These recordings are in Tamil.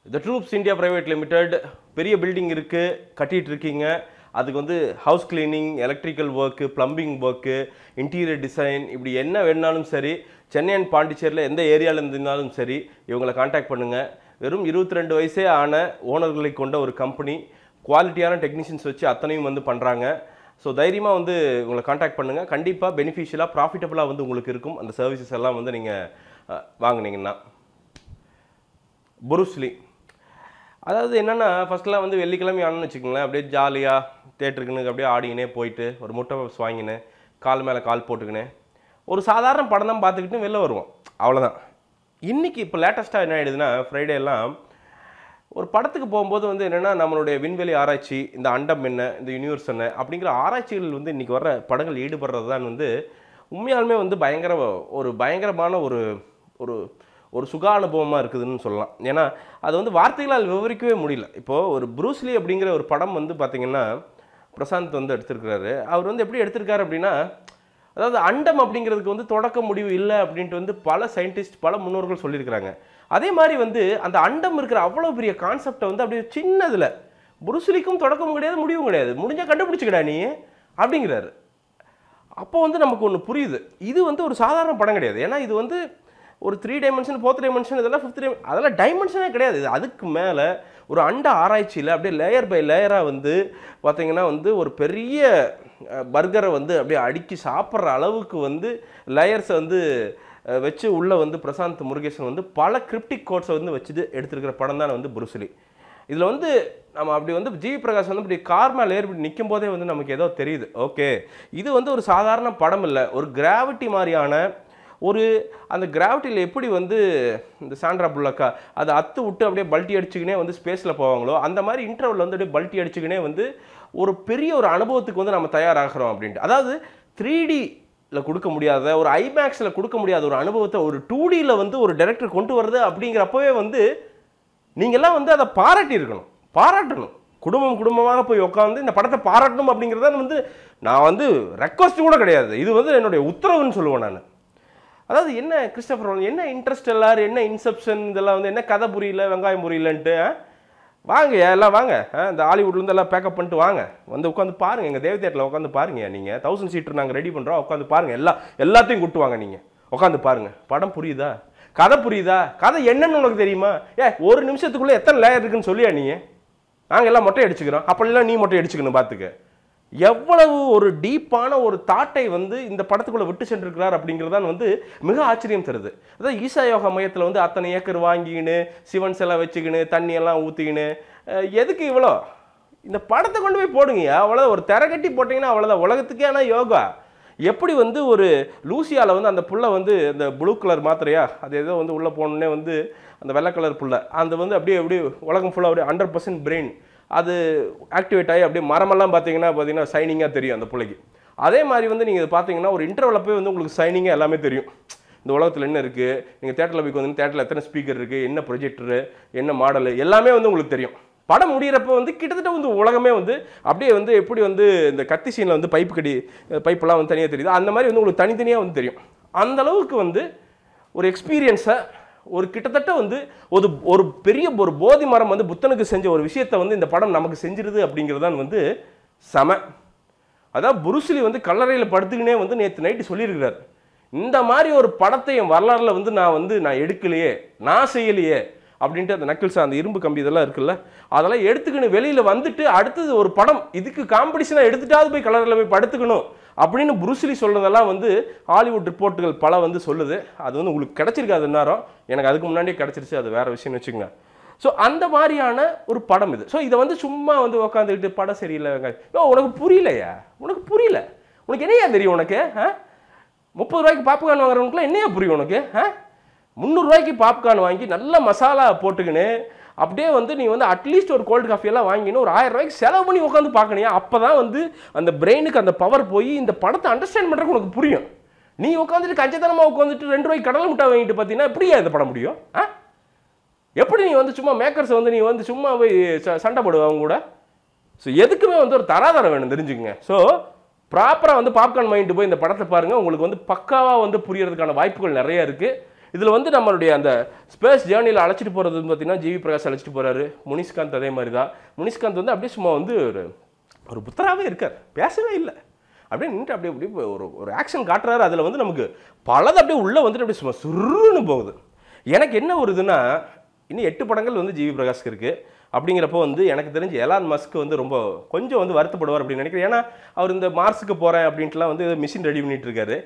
The Troops India Private Limited பெரிய பில்டிங் இருக்கு கட்டிட்டு இருக்கீங்க அதுக்கு வந்து house cleaning electrical work plumbing work interior design இப்படி என்ன வேணாலும் சரி சென்னை அண்ட் பாண்டிச்சேரியில் எந்த ஏரியாவில் இருந்தாலும் சரி இவங்களை காண்டாக்ட் பண்ணுங்க வெறும் 22 வயசே ஆன ஓனர்களை கொண்ட ஒரு கம்பெனி குவாலிட்டியான டெக்னீஷியன்ஸ் வச்சு அத்தனையும் வந்து பண்ணுறாங்க ஸோ தைரியமாக வந்து உங்களை காண்டாக்ட் பண்ணுங்கள் கண்டிப்பாக பெனிஃபிஷியலாக ப்ராஃபிட்டபுளாக வந்து உங்களுக்கு இருக்கும் அந்த சர்வீசஸ் எல்லாம் வந்து நீங்கள் வாங்கினீங்கன்னா புரூஸ்லி அதாவது என்னென்னா ஃபஸ்ட்லாம் வந்து வெள்ளிக்கிழமை ஆனன்னு வச்சுக்கோங்களேன் அப்படியே ஜாலியாக தேட்டருக்குன்னு அப்படியே ஆடிக்கினே போயிட்டு ஒரு முட்டை பப்ஸ் வாங்கினேன் கால் மேலே கால் போட்டுக்கினேன் ஒரு சாதாரண படம் தான் பார்த்துக்கிட்டு வெளில வருவோம் அவ்வளோதான் இன்றைக்கி இப்போ லேட்டஸ்ட்டாக என்ன ஆகிடுதுன்னா ஃப்ரைடே எல்லாம் ஒரு படத்துக்கு போகும்போது வந்து என்னென்னா நம்மளுடைய விண்வெளி ஆராய்ச்சி இந்த அண்டம் என்ன இந்த யூனிவர்ஸ் என்ன அப்படிங்கிற ஆராய்ச்சிகள் வந்து இன்றைக்கி வர படங்கள் ஈடுபடுறது தான் வந்து உண்மையாலுமே வந்து பயங்கரமான ஒரு சுக அனுபவமாக இருக்குதுன்னு சொல்லலாம் ஏன்னா அது வந்து வார்த்தைகளால் விவரிக்கவே முடியல இப்போது ஒரு ப்ரூஸ்லி அப்படிங்கிற ஒரு படம் வந்து பார்த்திங்கன்னா பிரசாந்த் வந்து எடுத்திருக்கிறாரு அவர் வந்து எப்படி எடுத்திருக்காரு அப்படின்னா அதாவது அண்டம் அப்படிங்கிறதுக்கு வந்து தொடக்க முடிவு இல்லை அப்படின்ட்டு வந்து பல சயின்டிஸ்ட் பல முன்னோர்கள் சொல்லியிருக்கிறாங்க அதே மாதிரி வந்து அந்த அண்டம் இருக்கிற அவ்வளோ பெரிய கான்செப்டை வந்து அப்படியே சின்னதில் புருஸ்லிக்கும் தொடக்கமும் கிடையாது முடிவும் கிடையாது முடிஞ்சால் கண்டுபிடிச்சிக்கடா நீ அப்படிங்கிறாரு அப்போ வந்து நமக்கு ஒன்று புரியுது இது வந்து ஒரு சாதாரண படம் கிடையாது ஏன்னா இது வந்து ஒரு 3 டைமென்ஷன் 4 டைமென்ஷன் இதெல்லாம் 5th அதெல்லாம் டைமென்ஷனே கிடையாது இது அதுக்கு மேலே ஒரு அண்ட ஆராய்ச்சியில் அப்படியே லேயர் பை லேயராக வந்து பார்த்திங்கன்னா வந்து ஒரு பெரிய பர்கரை வந்து அப்படியே அடுக்கி சாப்பிட்ற அளவுக்கு வந்து லேயர்ஸை வந்து வச்சு உள்ளே வந்து பிரசாந்த் முருகேசன் வந்து பல கிரிப்டிக் கோட்ஸை வந்து வச்சுட்டு எடுத்துருக்கிற படம் தான் வந்து புருஸ்லி இதில் வந்து நம்ம அப்படி வந்து ஜிவி பிரகாஷ் வந்து இப்படி கார் மேலே ஏறி நிற்கும் போதே வந்து நமக்கு ஏதோ தெரியுது ஓகே இது வந்து ஒரு சாதாரண படம் இல்லை ஒரு கிராவிட்டி மாதிரியான ஒரு அந்த கிராவிட்டியில் எப்படி வந்து இந்த சாண்ட்ரா புல்லக்கா அதை அத்து விட்டு அப்படியே பல்ட்டி அடிச்சுக்கினே வந்து ஸ்பேஸில் போவாங்களோ அந்த மாதிரி இன்டர்வல் வந்து அப்படியே பல்ட்டி அடிச்சுக்கினே வந்து ஒரு பெரிய ஒரு அனுபவத்துக்கு வந்து நம்ம தயாராகிறோம் அப்படின்ட்டு அதாவது 3Dயில் கொடுக்க முடியாத ஒரு ஐமேக்ஸில் கொடுக்க முடியாத ஒரு அனுபவத்தை ஒரு 2Dயில் வந்து ஒரு டைரக்டர் கொண்டு வருது அப்படிங்கிறப்பவே வந்து நீங்கள்லாம் வந்து அதை பாராட்டணும் குடும்பமாக போய் உட்காந்து இந்த படத்தை பாராட்டணும் அப்படிங்கிறத வந்து நான் வந்து ரெக்வஸ்ட் கூட கிடையாது இது வந்து என்னுடைய உத்தரவுன்னு சொல்லுவேன் நான் அதாவது என்ன கிறிஸ்டோபர் என்ன இன்ட்ரெஸ்ட் எல்லாரும் என்ன இன்செப்ஷன் இதெல்லாம் வந்து என்ன கதை புரியல வெங்காயம் புரியலன்ட்டு வாங்க எல்லாம் வாங்க இந்த ஹாலிவுட்லேருந்து எல்லாம் பேக்கப் பண்ணிட்டு வாங்க வந்து உட்காந்து பாருங்கள் எங்கள் தேவ தியேட்டரில் உட்காந்து பாருங்க நீங்கள் 1000 சீட்டர் நாங்கள் ரெடி பண்ணுறோம் உட்காந்து பாருங்கள் எல்லாத்தையும் கூட்டுவாங்க நீங்கள் உட்காந்து பாருங்கள் படம் புரியுதா கதை புரியுதா கதை என்னன்னு உனக்கு தெரியுமா ஒரு நிமிஷத்துக்குள்ளே எத்தனை லேயர் இருக்குன்னு சொல்லியா நீ நாங்கள் எல்லாம் மொட்டை அடிச்சுக்கிறோம் அப்படிலாம் நீ மொட்டை அடிச்சுக்கணும் பார்த்துக்க எவ்வளவு ஒரு டீப்பான ஒரு தாட்டை வந்து இந்த படத்துக்குள்ளே விட்டு சென்றிருக்கிறார் அப்படிங்கிறதான் வந்து மிக ஆச்சரியம் தருது அதாவது ஈசா யோகா மையத்தில் வந்து அத்தனை ஏக்கர் வாங்கிக்கின்னு சிவன் சிலை வச்சுக்கின்னு தண்ணியெல்லாம் ஊற்றிக்கின்னு எதுக்கு இவ்வளோ இந்த படத்தை கொண்டு போய் போடுங்க அவ்வளோ ஒரு திரை கட்டி போட்டிங்கன்னா அவ்வளோதான் உலகத்துக்கே ஆனால் யோகா எப்படி வந்து ஒரு லூசியாவில் வந்து அந்த புல்லை வந்து இந்த ப்ளூ கலர் மாத்திரையா அது ஏதோ வந்து உள்ளே போனோடனே வந்து அந்த வெள்ளை கலர் புல்லை அந்த வந்து அப்படியே உலகம் ஃபுல்லாக அப்படியே 100% பிரெயின் அது ஆக்டிவேட் ஆகி அப்படியே மரமெல்லாம் பார்த்தீங்கன்னா சைனிங்காக தெரியும் அந்த பிள்ளைக்கு அதே மாதிரி வந்து நீங்கள் பார்த்தீங்கன்னா ஒரு இன்டர்வலில் போய் வந்து உங்களுக்கு சைனிங்காக எல்லாமே தெரியும் இந்த உலகத்தில் என்ன இருக்குது நீங்கள் தேட்டரில் போய் வந்து தேட்டரில் எத்தனை ஸ்பீக்கர் இருக்குது என்ன ப்ரொஜெக்டரு என்ன மாடலு எல்லாமே வந்து உங்களுக்கு தெரியும் படம் முடிகிறப்ப வந்து கிட்டத்தட்ட வந்து உலகமே வந்து அப்படியே வந்து எப்படி வந்து இந்த கத்தி சீனில் வந்து பைப்பெல்லாம் வந்து தனியாக தெரியுது அந்த மாதிரி வந்து உங்களுக்கு தனித்தனியாக வந்து தெரியும் அந்தளவுக்கு வந்து ஒரு எக்ஸ்பீரியன்ஸை ஒரு கிட்டத்தட்ட வந்து ஒரு பெரிய ஒரு போதி மரம் வந்து புத்தனுக்கு செஞ்ச ஒரு விஷயத்தை வந்து இந்த படம் நமக்கு செஞ்சிருது அப்படிங்கிறதான் வந்து செம அதாவது புருஸ்லி வந்து கல்லறையில் படுத்துக்கினே வந்து நேற்று நைட்டு சொல்லியிருக்கிறார் இந்த மாதிரி ஒரு படத்தை என் வரலாறுல வந்து நான் எடுக்கலையே நான் செய்யலையே அப்படின்ட்டு அந்த நக்கிள்ஸ் அந்த இரும்பு கம்பி இதெல்லாம் இருக்குல்ல அதெல்லாம் எடுத்துக்கணும் வெளியில் வந்துட்டு அடுத்தது ஒரு படம் இதுக்கு காம்படிஷனாக எடுத்துட்டாவது போய் கலரில் போய் படுத்துக்கணும் அப்படின்னு புருஸ்லி சொல்றதெல்லாம் வந்து ஹாலிவுட் ரிப்போர்ட்டுகள் பல வந்து சொல்லுது அது வந்து உங்களுக்கு கிடைச்சிருக்காது நேரம் எனக்கு அதுக்கு முன்னாடியே கிடைச்சிருச்சு அது வேற விஷயம்னு வச்சுக்கோங்க ஸோ அந்த மாதிரியான ஒரு படம் இது ஸோ இதை வந்து சும்மா வந்து உட்காந்துக்கிட்டு படம் சரியில்லை உனக்கு புரியலையா உனக்கு என்னையா தெரியும் உனக்கு 30 ரூபாய்க்கு பாப்கார்ன் வாங்குறவனுக்குலாம் என்னையா புரியும் உனக்கு 300 ரூபாய்க்கு பாப்கார்ன் வாங்கி நல்ல மசாலா போட்டுக்கின்னு அப்படியே வந்து நீ வந்து அட்லீஸ்ட் ஒரு கோல்டு காஃபியெல்லாம் வாங்கினு ஒரு 1000 ரூபாய்க்கு செலவு பண்ணி உட்காந்து பார்க்கணியா அப்போ தான் வந்து அந்த பிரெயினுக்கு அந்த பவர் போய் இந்த படத்தை அண்டர்ஸ்டாண்ட் பண்ணுறதுக்கு உனக்கு புரியும் நீ உட்காந்துட்டு கஞ்சத்தனமாக உட்காந்துட்டு 2 ரூபாய்க்கு கடலை முட்டை வாங்கிட்டு பார்த்தீங்கன்னா எப்படியா இந்த படம் முடியும் எப்படி நீ வந்து சும்மா மேக்கர்ஸை வந்து நீ வந்து சும்மா போய் சண்டை போடுவ அவங்க கூட ஸோ எதுக்குமே வந்து ஒரு தராதரம் வேணும் தெரிஞ்சுக்கங்க ஸோ ப்ராப்பராக வந்து பாப்கார்ன் வாங்கிட்டு போய் இந்த படத்தை பாருங்கள் உங்களுக்கு வந்து பக்காவாக வந்து புரியறதுக்கான வாய்ப்புகள் நிறைய இருக்குது இதில் வந்து நம்மளுடைய அந்த ஸ்பேஸ் ஜேர்னியில் அழைச்சிட்டு போகிறது பார்த்தீங்கன்னா ஜிவி பிரகாஷ் அழைச்சிட்டு போகிறாரு. முனிஸ்காந்த் அதே மாதிரி தான். முனிஸ்காந்த் வந்து அப்படியே சும்மா வந்து ஒரு புத்தராகவே இருக்கார், பேசவே இல்லை, அப்படியே நின்று அப்படியே அப்படியே ஒரு ஆக்ஷன் காட்டுறாரு. அதில் வந்து நமக்கு பலது அப்படியே உள்ளே வந்துட்டு அப்படியே சும்மா சுருன்னு போகுது. எனக்கு என்ன ஒரு இதுன்னா, இன்னும் 8 படங்கள் வந்து ஜிவி பிரகாஷ்க்கு இருக்குது. அப்படிங்கிறப்போ வந்து எனக்கு தெரிஞ்சு எலான் மஸ்க் வந்து ரொம்ப கொஞ்சம் வந்து வருத்தப்படுவார் அப்படின்னு நினைக்கிறேன். ஏன்னா அவர் இந்த மார்ஸுக்கு போகிறேன் அப்படின்ட்டுலாம் வந்து மிஷின் ரெடி பண்ணிட்டு இருக்காரு.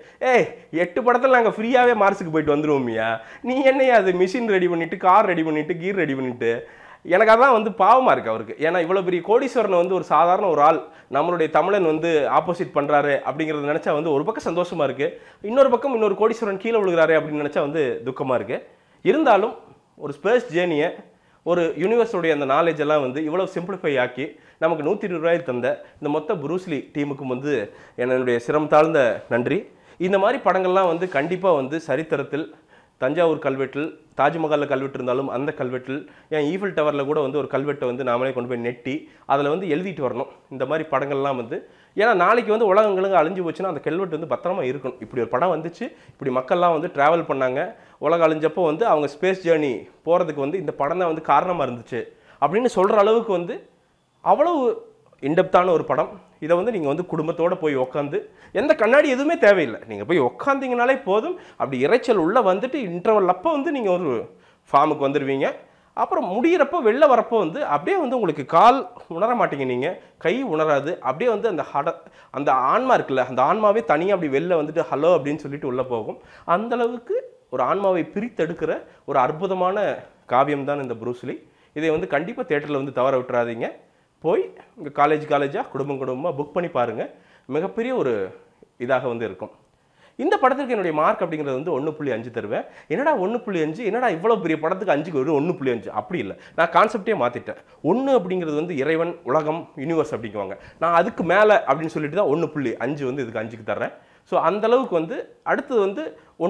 8 படத்தில் நாங்கள் ஃப்ரீயாகவே மார்ஸுக்கு போயிட்டு வந்துடுவோம்யா, நீ என்னையா அது மிஷின் ரெடி பண்ணிவிட்டு, கார் ரெடி பண்ணிவிட்டு, கீர் ரெடி பண்ணிவிட்டு. எனக்கு அதான் வந்து பாவமாக இருக்குது அவருக்கு. ஏன்னா இவ்வளோ பெரிய கோடீஸ்வரனை வந்து ஒரு சாதாரண ஒரு ஆள் நம்மளுடைய தமிழன் வந்து ஆப்போசிட் பண்ணுறாரு அப்படிங்கிறத நினச்சா வந்து ஒரு பக்கம் சந்தோஷமாக இருக்குது, இன்னொரு பக்கம் இன்னொரு கோடீஸ்வரன் கீழே விழுகிறாரு அப்படின்னு நினச்சா வந்து துக்கமாக இருக்குது. இருந்தாலும் ஒரு ஸ்பேஸ் ஜேர்னியை, ஒரு யூனிவர்ஸோடைய அந்த நாலேஜ் எல்லாம் வந்து இவ்வளோ சிம்பிளிஃபை ஆக்கி நமக்கு 120 ரூபாய் தந்த இந்த மொத்த புரூஸ்லி டீமுக்கும் வந்து என்னுடைய சிரம் தாழ்ந்த நன்றி. இந்த மாதிரி படங்கள்லாம் வந்து கண்டிப்பாக வந்து சரித்திரத்தில் தஞ்சாவூர் கல்வெட்டில், தாஜ்மஹாலில் கல்வெட்டு இருந்தாலும் அந்த கல்வெட்டில், ஏன் ஈஃபில் டவரில் கூட வந்து ஒரு கல்வெட்டை வந்து நாமளே கொண்டு போய் நெட்டி அதில் வந்து எழுதிட்டு வரணும். இந்த மாதிரி படங்கள்லாம் வந்து ஏன்னா நாளைக்கு வந்து உலகங்களுக்கு அழிஞ்சு போச்சுன்னா அந்த கல்வெட்டு வந்து பத்திரமா இருக்கணும். இப்படி ஒரு படம் வந்துச்சு, இப்படி மக்கள்லாம் வந்து ட்ராவல் பண்ணாங்க, உலகம் அழிஞ்சப்போ வந்து அவங்க ஸ்பேஸ் ஜேர்னி போகிறதுக்கு வந்து இந்த படம் தான் வந்து காரணமாக இருந்துச்சு அப்படின்னு சொல்கிற அளவுக்கு வந்து அவ்வளவு இன்டெப்த்தான ஒரு படம். இதை வந்து நீங்கள் வந்து குடும்பத்தோடு போய் உட்காந்து, எந்த கண்ணாடி எதுவுமே தேவையில்லை, நீங்கள் போய் உட்காந்திங்கனாலே போதும். அப்படி இறைச்சல் உள்ளே வந்துட்டு இன்டர்வல் அப்போ வந்து நீங்கள் ஒரு ஃபார்முக்கு வந்துடுவீங்க. அப்புறம் முடிகிறப்போ வெளில வரப்போ வந்து அப்படியே வந்து உங்களுக்கு கால் உணர மாட்டீங்க, நீங்கள் கை உணராது, அப்படியே வந்து அந்த ஆன்மா இருக்குல்ல, அந்த ஆன்மாவே தனியாக அப்படி வெளில வந்துட்டு ஹலோ அப்படின்னு சொல்லிட்டு உள்ளே போகும். அந்தளவுக்கு ஒரு ஆன்மாவை பிரித்தெடுக்கிற ஒரு அற்புதமான காவியம் தான் இந்த புரூஸ்லி. இதை வந்து கண்டிப்பாக தியேட்டரில் வந்து தவற விட்டுறாதீங்க. போய் இங்கே காலேஜாக குடும்பமாக புக் பண்ணி பாருங்கள். மிகப்பெரிய ஒரு இதாக வந்து இருக்கும். இந்த படத்துக்கு என்னுடைய மார்க் அப்படிங்கிறது வந்து 1.5 தருவேன். என்னடா 1.5, என்னடா இவ்வளோ பெரிய படத்துக்கு 5க்கு ஒரு 1.5? அப்படி இல்லை, நான் கான்செப்டே மாற்றிட்டேன். 1 அப்படிங்கிறது வந்து இறைவன், உலகம், யூனிவர்ஸ் அப்படிங்குவாங்க. நான் அதுக்கு மேலே அப்படின்னு சொல்லிட்டு தான் 1.5 வந்து இதுக்கு 5க்கு தர்றேன். ஸோ அந்தளவுக்கு வந்து அடுத்தது வந்து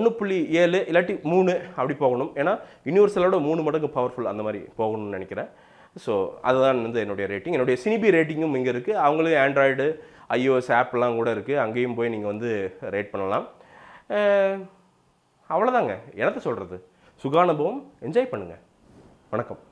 1.7 இல்லாட்டி 3 அப்படி போகணும். ஏன்னா யூனிவர்சலோட 3 மடங்கு பவர்ஃபுல் அந்த மாதிரி போகணும்னு நினைக்கிறேன். ஸோ அதுதான் வந்து என்னுடைய ரேட்டிங். என்னுடைய சினிபி ரேட்டிங்கும் இங்கே இருக்குது. அவங்களும் ஆண்ட்ராய்டு, iOS ஆப்லாம் கூட இருக்குது, அங்கேயும் போய் நீங்கள் வந்து ரேட் பண்ணலாம். அவ்வளோதாங்க, என்னத்தை சொல்கிறது. சுகானுபவம், என்ஜாய் பண்ணுங்கள். வணக்கம்.